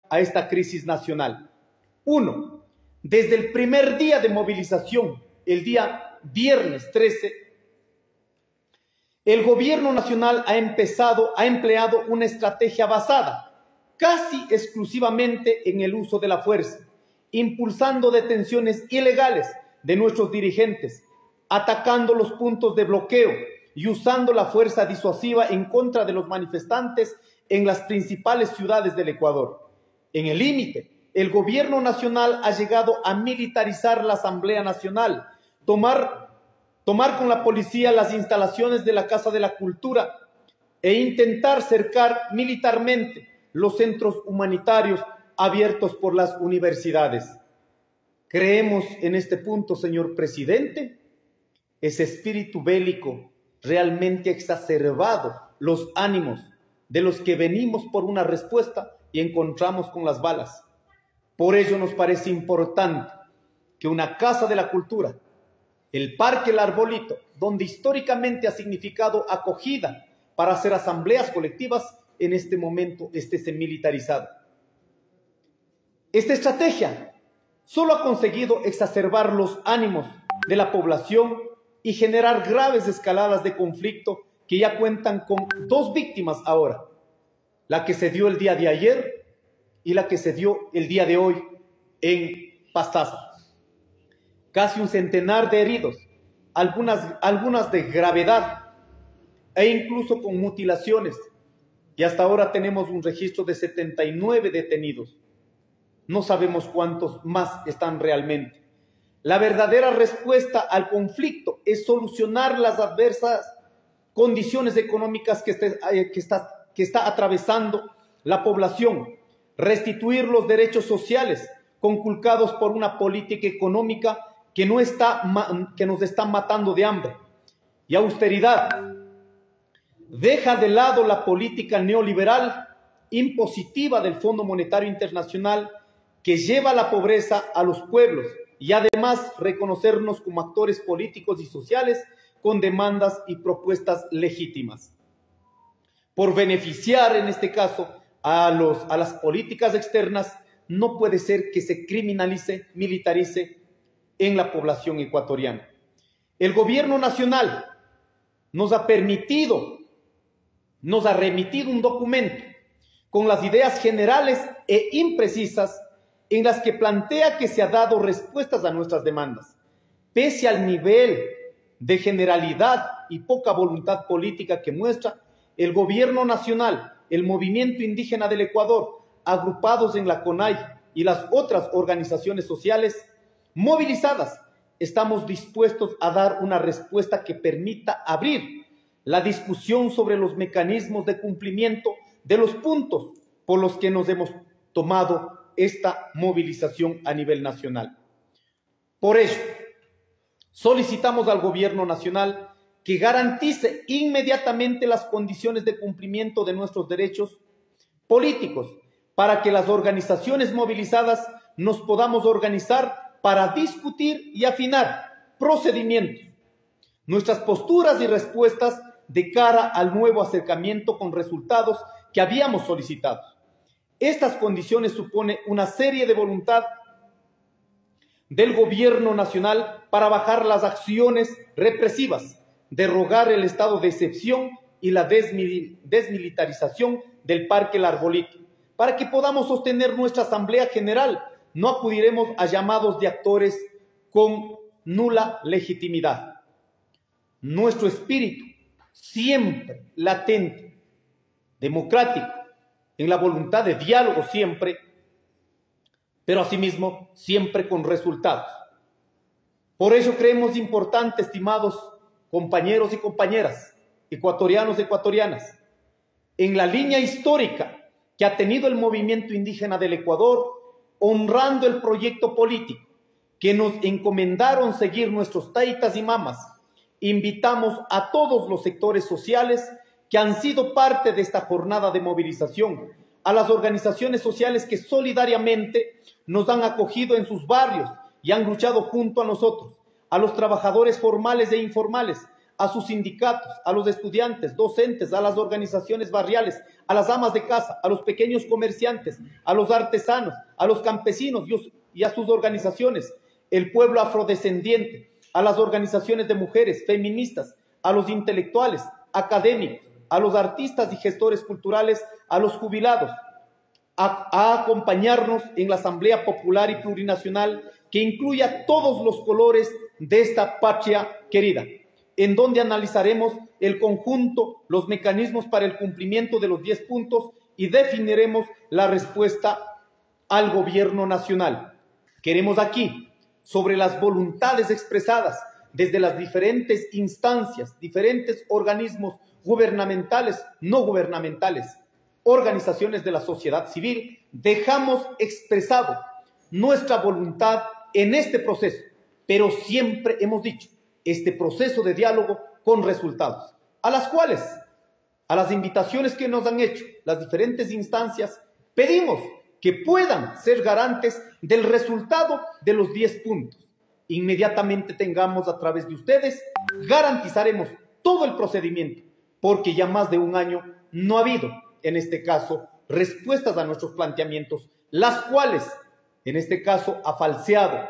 a esta crisis nacional. Uno, desde el primer día de movilización, el día viernes 13, el gobierno nacional ha empleado una estrategia basada casi exclusivamente en el uso de la fuerza, impulsando detenciones ilegales de nuestros dirigentes, atacando los puntos de bloqueo y usando la fuerza disuasiva en contra de los manifestantes en las principales ciudades del Ecuador. En el límite, el gobierno nacional ha llegado a militarizar la Asamblea Nacional, tomar con la policía las instalaciones de la Casa de la Cultura e intentar cercar militarmente los centros humanitarios abiertos por las universidades. Creemos en este punto, señor presidente, ese espíritu bélico realmente ha exacerbado los ánimos de los que venimos por una respuesta y encontramos con las balas. Por ello nos parece importante que una Casa de la Cultura, el Parque El Arbolito, donde históricamente ha significado acogida para hacer asambleas colectivas, en este momento esté militarizado. Esta estrategia solo ha conseguido exacerbar los ánimos de la población y generar graves escaladas de conflicto que ya cuentan con 2 víctimas ahora, la que se dio el día de ayer y la que se dio el día de hoy en Pastaza. Casi un centenar de heridos, algunas de gravedad e incluso con mutilaciones, y hasta ahora tenemos un registro de 79 detenidos. No sabemos cuántos más están realmente. La verdadera respuesta al conflicto es solucionar las adversas condiciones económicas que está atravesando la población, restituir los derechos sociales conculcados por una política económica que nos está matando de hambre y austeridad. Deja de lado la política neoliberal impositiva del Fondo Monetario Internacional que lleva la pobreza a los pueblos y además reconocernos como actores políticos y sociales con demandas y propuestas legítimas. Por beneficiar, en este caso, a las políticas externas, no puede ser que se criminalice, militarice en la población ecuatoriana. El gobierno nacional nos ha remitido un documento con las ideas generales e imprecisas en las que plantea que se ha dado respuestas a nuestras demandas. Pese al nivel de generalidad y poca voluntad política que muestra, el gobierno nacional, el movimiento indígena del Ecuador, agrupados en la CONAI y las otras organizaciones sociales movilizadas, estamos dispuestos a dar una respuesta que permita abrir la discusión sobre los mecanismos de cumplimiento de los puntos por los que nos hemos tomado esta movilización a nivel nacional. Por ello, solicitamos al gobierno nacional que garantice inmediatamente las condiciones de cumplimiento de nuestros derechos políticos para que las organizaciones movilizadas nos podamos organizar para discutir y afinar procedimientos, nuestras posturas y respuestas de cara al nuevo acercamiento con resultados que habíamos solicitado. Estas condiciones suponen una serie de voluntad del gobierno nacional para bajar las acciones represivas, derogar el estado de excepción y la desmilitarización del Parque El Arbolito. Para que podamos sostener nuestra Asamblea General, no acudiremos a llamados de actores con nula legitimidad. Nuestro espíritu, siempre latente, democrático, en la voluntad de diálogo siempre, pero asimismo siempre con resultados. Por ello creemos importante, estimados compañeros y compañeras, ecuatorianos y ecuatorianas, en la línea histórica que ha tenido el movimiento indígena del Ecuador, honrando el proyecto político que nos encomendaron seguir nuestros taitas y mamas, invitamos a todos los sectores sociales que han sido parte de esta jornada de movilización, a las organizaciones sociales que solidariamente nos han acogido en sus barrios y han luchado junto a nosotros, a los trabajadores formales e informales, a sus sindicatos, a los estudiantes, docentes, a las organizaciones barriales, a las amas de casa, a los pequeños comerciantes, a los artesanos, a los campesinos y a sus organizaciones, el pueblo afrodescendiente, a las organizaciones de mujeres, feministas, a los intelectuales, académicos, a los artistas y gestores culturales, a los jubilados, a acompañarnos en la Asamblea Popular y Plurinacional que incluya todos los colores de esta patria querida, en donde analizaremos el conjunto, los mecanismos para el cumplimiento de los 10 puntos y definiremos la respuesta al gobierno nacional. Queremos aquí, sobre las voluntades expresadas desde las diferentes instancias, diferentes organismos gubernamentales, no gubernamentales, organizaciones de la sociedad civil, dejamos expresado nuestra voluntad en este proceso, pero siempre hemos dicho, este proceso de diálogo con resultados, a las cuales, a las invitaciones que nos han hecho las diferentes instancias, pedimos que puedan ser garantes del resultado de los 10 puntos. Inmediatamente tengamos a través de ustedes, garantizaremos todo el procedimiento, porque ya más de un año no ha habido, en este caso, respuestas a nuestros planteamientos, las cuales, en este caso, ha falseado,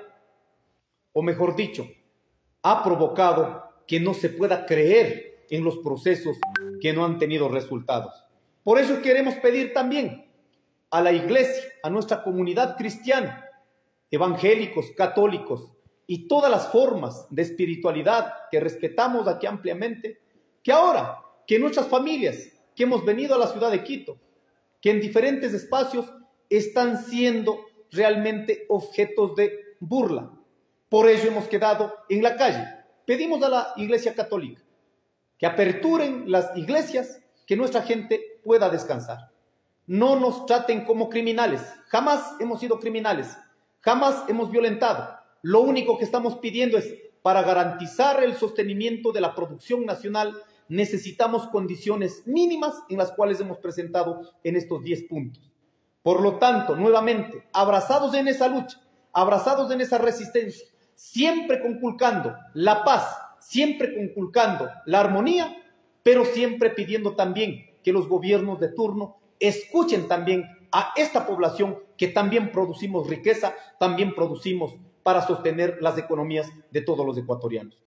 o mejor dicho, ha provocado que no se pueda creer en los procesos que no han tenido resultados. Por eso queremos pedir también a la iglesia, a nuestra comunidad cristiana, evangélicos, católicos y todas las formas de espiritualidad que respetamos aquí ampliamente, que ahora que nuestras familias que hemos venido a la ciudad de Quito, que en diferentes espacios están siendo realmente objetos de burla. Por ello hemos quedado en la calle. Pedimos a la Iglesia Católica que aperturen las iglesias, que nuestra gente pueda descansar. No nos traten como criminales. Jamás hemos sido criminales. Jamás hemos violentado. Lo único que estamos pidiendo es, para garantizar el sostenimiento de la producción nacional, necesitamos condiciones mínimas en las cuales hemos presentado en estos 10 puntos. Por lo tanto, nuevamente, abrazados en esa lucha, abrazados en esa resistencia, siempre conculcando la paz, siempre conculcando la armonía, pero siempre pidiendo también que los gobiernos de turno escuchen también a esta población que también producimos riqueza, también producimos para sostener las economías de todos los ecuatorianos.